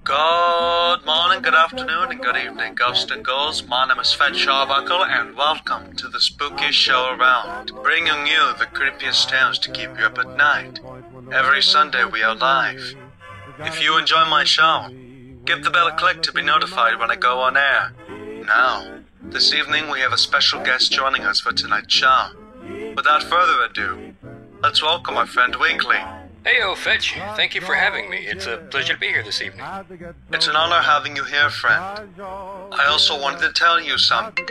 Good morning, good afternoon, and good evening, ghosts and ghouls. My name is Fetch Arbuckle, and welcome to the spookiest show around, bringing you the creepiest tales to keep you up at night. Every Sunday we are live. If you enjoy my show, give the bell a click to be notified when I go on air. Now, this evening we have a special guest joining us for tonight's show. Without further ado, let's welcome our friend Weekly. Heyo, Fetch. Thank you for having me. It's a pleasure to be here this evening. It's an honor having you here, friend. I also wanted to tell you something.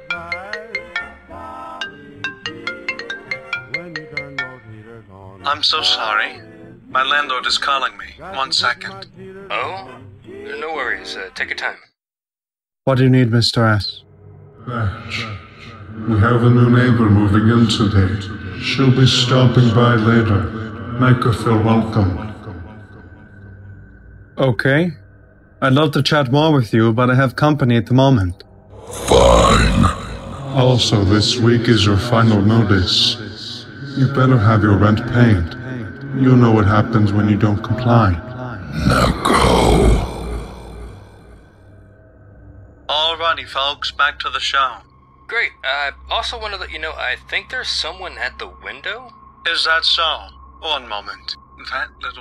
I'm so sorry. My landlord is calling me. 1 second. Oh? No worries. Take your time. What do you need, Mr. S? Fetch. We have a new neighbor moving in today. She'll be stopping by later. Make her feel welcome. Okay. I'd love to chat more with you, but I have company at the moment. Fine. Also, this week is your final notice. You better have your rent paid. You know what happens when you don't comply. Now go. Alrighty, folks, back to the show. Great. I also want to let you know I think there's someone at the window. Is that so? 1 moment. That little...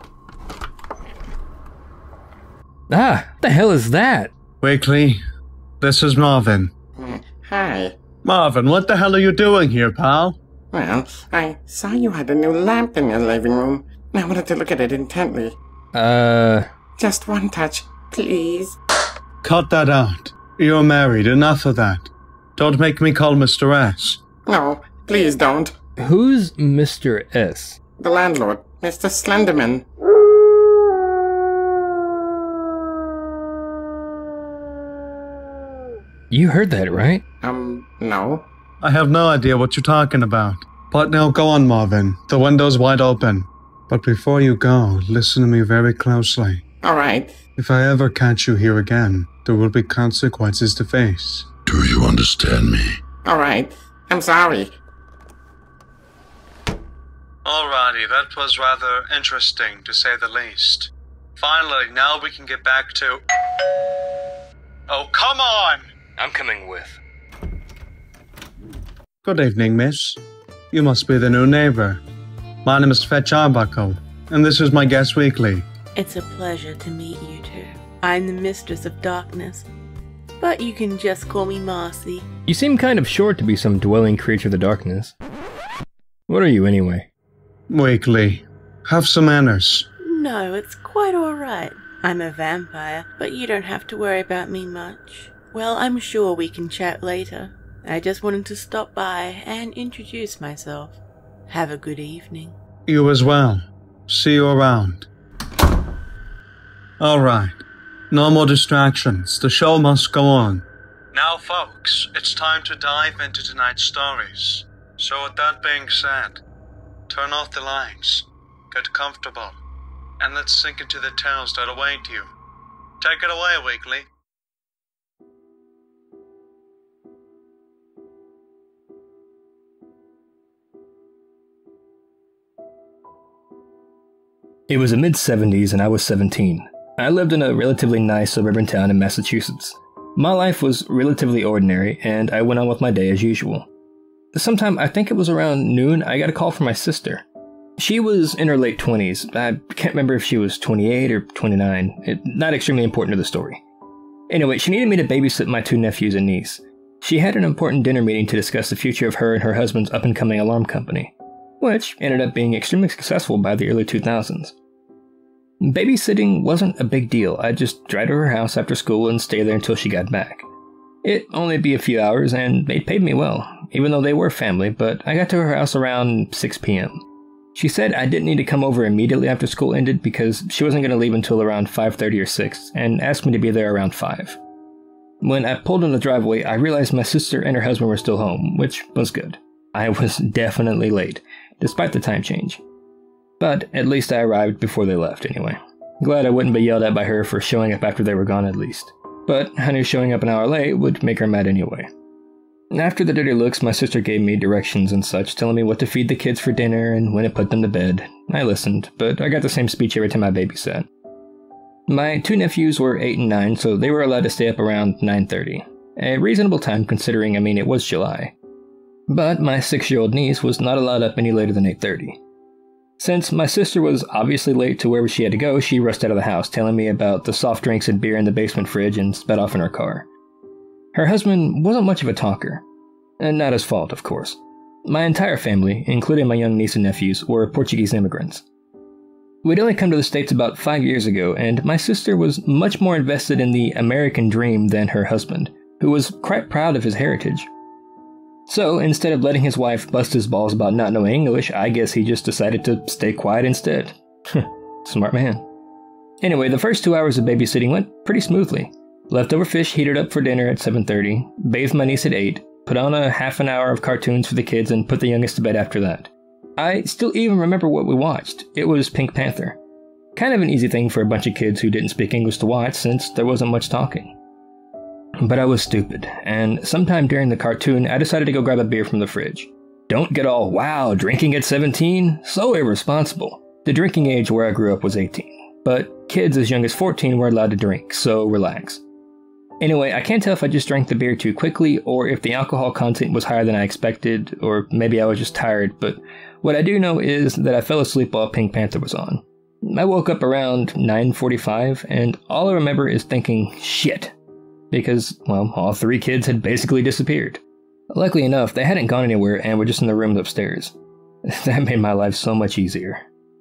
Ah, the hell is that? Weekly, this is Marvin. Hi. Marvin, what the hell are you doing here, pal? Well, I saw you had a new lamp in your living room. I wanted to look at it intently. Just one touch, please. Cut that out. You're married, enough of that. Don't make me call Mr. S. No, please don't. Who's Mr. S? The landlord, Mr. Slenderman. You heard that, right? No. I have no idea what you're talking about. But now go on, Marvin. The window's wide open. But before you go, listen to me very closely. Alright. If I ever catch you here again, there will be consequences to face. Do you understand me? Alright. I'm sorry. Alrighty, that was rather interesting, to say the least. Finally, now we can get back to... Oh, come on! I'm coming with. Good evening, miss. You must be the new neighbor. My name is Fetch Arbuckle, and this is my guest Weekly. It's a pleasure to meet you two. I'm the Mistress of Darkness, but you can just call me Marcy. You seem kind of short to be some dwelling creature of the darkness. What are you, anyway? Weekly, have some manners. No, it's quite alright. I'm a vampire, but you don't have to worry about me much. Well, I'm sure we can chat later. I just wanted to stop by and introduce myself. Have a good evening. You as well. See you around. Alright, no more distractions. The show must go on. Now, folks, it's time to dive into tonight's stories. So with that being said, turn off the lights, get comfortable, and let's sink into the tales that await you. Take it away, Weekly. It was the mid-70s and I was 17. I lived in a relatively nice suburban town in Massachusetts. My life was relatively ordinary, and I went on with my day as usual. Sometime, I think it was around noon, I got a call from my sister. She was in her late 20s. I can't remember if she was 28 or 29. Not extremely important to the story. Anyway, she needed me to babysit my 2 nephews and niece. She had an important dinner meeting to discuss the future of her and her husband's up-and-coming alarm company, which ended up being extremely successful by the early 2000s. Babysitting wasn't a big deal. I'd just drive to her house after school and stay there until she got back. It'd only be a few hours, and they paid me well, even though they were family, but I got to her house around 6 p.m. She said I didn't need to come over immediately after school ended because she wasn't going to leave until around 5:30 or 6, and asked me to be there around 5. When I pulled in the driveway, I realized my sister and her husband were still home, which was good. I was definitely late, despite the time change. But at least I arrived before they left anyway. Glad I wouldn't be yelled at by her for showing up after they were gone at least. But I knew showing up an hour late would make her mad anyway. After the dirty looks, my sister gave me directions and such, telling me what to feed the kids for dinner and when to put them to bed. I listened, but I got the same speech every time I babysat. My 2 nephews were 8 and 9, so they were allowed to stay up around 9:30. A reasonable time considering, it was July. But my 6-year-old niece was not allowed up any later than 8:30. Since my sister was obviously late to wherever she had to go, she rushed out of the house, telling me about the soft drinks and beer in the basement fridge and sped off in her car. Her husband wasn't much of a talker. And not his fault, of course. My entire family, including my young niece and nephews, were Portuguese immigrants. We'd only come to the States about 5 years ago, and my sister was much more invested in the American dream than her husband, who was quite proud of his heritage. So, instead of letting his wife bust his balls about not knowing English, I guess he just decided to stay quiet instead. Smart man. Anyway, the first 2 hours of babysitting went pretty smoothly. Leftover fish heated up for dinner at 7:30, bathed my niece at 8, put on a half an hour of cartoons for the kids, and put the youngest to bed after that. I still even remember what we watched. It was Pink Panther. Kind of an easy thing for a bunch of kids who didn't speak English to watch since there wasn't much talking. But I was stupid, and sometime during the cartoon, I decided to go grab a beer from the fridge. Don't get all, wow, drinking at 17? So irresponsible. The drinking age where I grew up was 18, but kids as young as 14 were allowed to drink, so relax. Anyway, I can't tell if I just drank the beer too quickly, or if the alcohol content was higher than I expected, or maybe I was just tired, but what I do know is that I fell asleep while Pink Panther was on. I woke up around 9:45, and all I remember is thinking, shit. Because, well, all 3 kids had basically disappeared. Luckily enough, they hadn't gone anywhere and were just in the rooms upstairs. That made my life so much easier.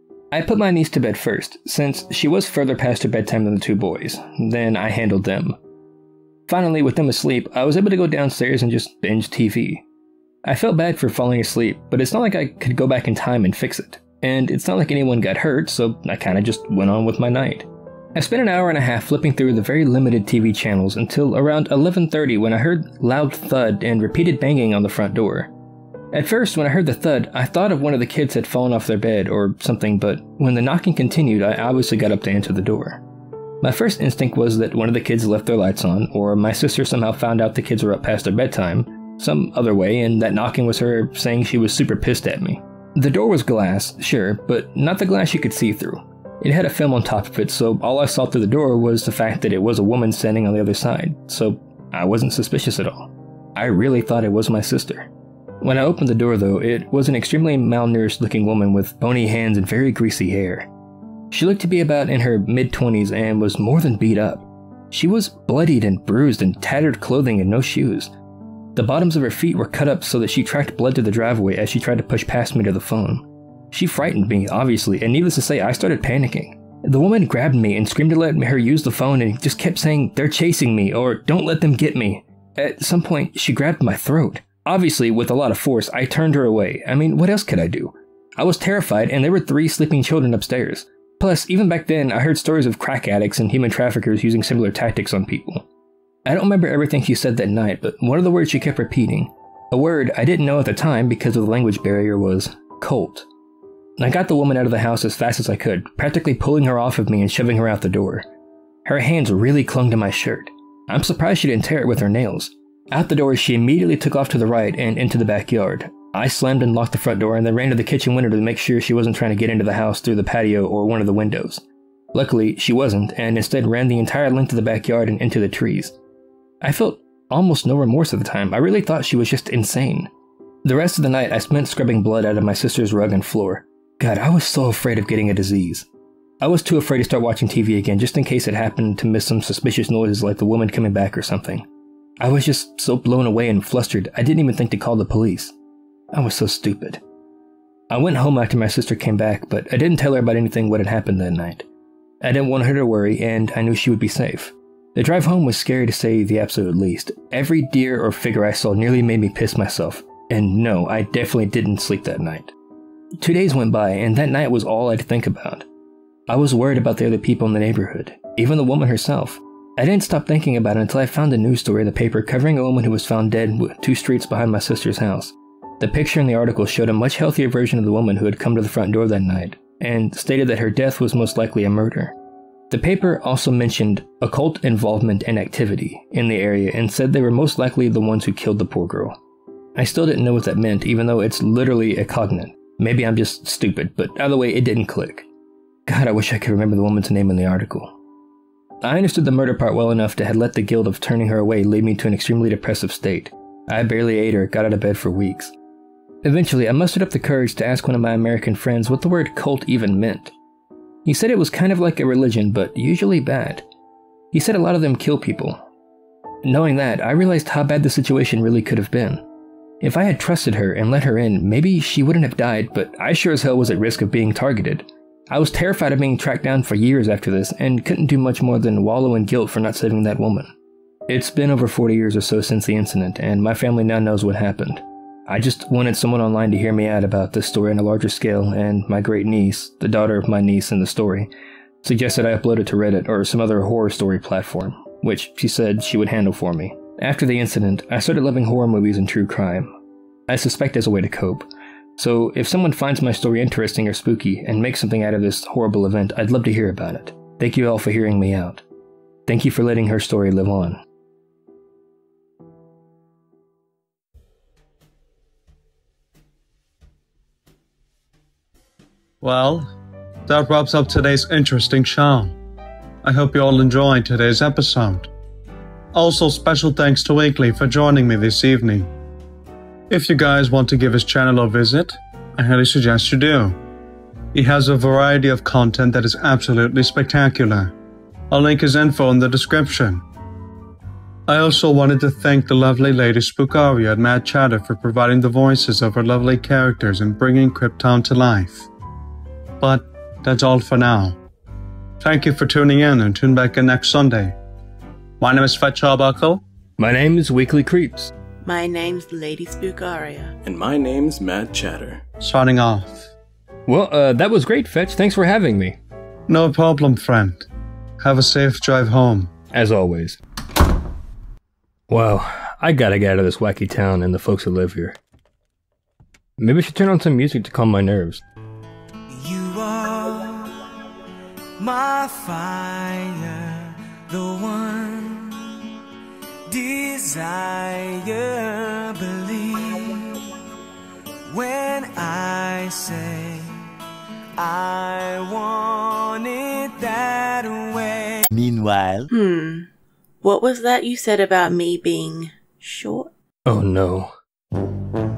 I put my niece to bed first, since she was further past her bedtime than the 2 boys. Then I handled them. Finally, with them asleep, I was able to go downstairs and just binge TV. I felt bad for falling asleep, but it's not like I could go back in time and fix it. And it's not like anyone got hurt, so I kinda just went on with my night. I spent an hour and a half flipping through the very limited TV channels until around 11:30 when I heard loud thud and repeated banging on the front door. At first, when I heard the thud, I thought of one of the kids had fallen off their bed or something, but when the knocking continued, I obviously got up to answer the door. My first instinct was that one of the kids left their lights on, or my sister somehow found out the kids were up past their bedtime, some other way, and that knocking was her saying she was super pissed at me. The door was glass, sure, but not the glass you could see through. It had a film on top of it, so all I saw through the door was the fact that it was a woman standing on the other side, so I wasn't suspicious at all. I really thought it was my sister. When I opened the door, though, it was an extremely malnourished looking woman with bony hands and very greasy hair. She looked to be about in her mid-20s and was more than beat up. She was bloodied and bruised and tattered clothing and no shoes. The bottoms of her feet were cut up so that she tracked blood to the driveway as she tried to push past me to the phone. She frightened me, obviously, and needless to say, I started panicking. The woman grabbed me and screamed to let her use the phone and just kept saying, "They're chasing me," or "Don't let them get me." At some point, she grabbed my throat. Obviously, with a lot of force, I turned her away. What else could I do? I was terrified, and there were 3 sleeping children upstairs. Plus, even back then, I heard stories of crack addicts and human traffickers using similar tactics on people. I don't remember everything she said that night, but one of the words she kept repeating, a word I didn't know at the time because of the language barrier, was cult. I got the woman out of the house as fast as I could, practically pulling her off of me and shoving her out the door. Her hands really clung to my shirt. I'm surprised she didn't tear it with her nails. Out the door, she immediately took off to the right and into the backyard. I slammed and locked the front door and then ran to the kitchen window to make sure she wasn't trying to get into the house through the patio or one of the windows. Luckily, she wasn't, and instead ran the entire length of the backyard and into the trees. I felt almost no remorse at the time. I really thought she was just insane. The rest of the night, I spent scrubbing blood out of my sister's rug and floor. God, I was so afraid of getting a disease. I was too afraid to start watching TV again just in case it happened to miss some suspicious noises like the woman coming back or something. I was just so blown away and flustered, I didn't even think to call the police. I was so stupid. I went home after my sister came back, but I didn't tell her about anything what had happened that night. I didn't want her to worry, and I knew she would be safe. The drive home was scary to say the absolute least. Every deer or figure I saw nearly made me piss myself. And no, I definitely didn't sleep that night. 2 days went by, and that night was all I'd think about. I was worried about the other people in the neighborhood, even the woman herself. I didn't stop thinking about it until I found a news story in the paper covering a woman who was found dead 2 streets behind my sister's house. The picture in the article showed a much healthier version of the woman who had come to the front door that night, and stated that her death was most likely a murder. The paper also mentioned occult involvement and activity in the area and said they were most likely the ones who killed the poor girl. I still didn't know what that meant, even though it's literally a cognate. Maybe I'm just stupid, but either way, it didn't click. God, I wish I could remember the woman's name in the article. I understood the murder part well enough to have let the guilt of turning her away lead me to an extremely depressive state. I barely ate or got out of bed for weeks. Eventually, I mustered up the courage to ask one of my American friends what the word cult even meant. He said it was kind of like a religion, but usually bad. He said a lot of them kill people. Knowing that, I realized how bad the situation really could have been. If I had trusted her and let her in, maybe she wouldn't have died, but I sure as hell was at risk of being targeted. I was terrified of being tracked down for years after this, and couldn't do much more than wallow in guilt for not saving that woman. It's been over 40 years or so since the incident, and my family now knows what happened. I just wanted someone online to hear me out about this story on a larger scale, and my great niece, the daughter of my niece in the story, suggested I upload it to Reddit or some other horror story platform, which she said she would handle for me. After the incident, I started loving horror movies and true crime. I suspect as a way to cope. So if someone finds my story interesting or spooky and makes something out of this horrible event, I'd love to hear about it. Thank you all for hearing me out. Thank you for letting her story live on. Well, that wraps up today's interesting show. I hope you all enjoyed today's episode. Also, special thanks to Weekly for joining me this evening. If you guys want to give his channel a visit, I highly suggest you do. He has a variety of content that is absolutely spectacular. I'll link his info in the description. I also wanted to thank the lovely lady Spookaria at Mad Chatter for providing the voices of her lovely characters and bringing Cryptown to life. But that's all for now. Thank you for tuning in and tune back in next Sunday. My name is Fetch Arbuckle. My name is Weekly Creeps. My name's Lady Spookaria. And my name's Mad Chatter. Signing off. Well, that was great, Fetch. Thanks for having me. No problem, friend. Have a safe drive home. As always. Wow, I gotta get out of this wacky town and the folks who live here. Maybe I should turn on some music to calm my nerves. You are my fire, the one desire, believe when I say I want it that way. Meanwhile, What was that you said about me being short? Oh no.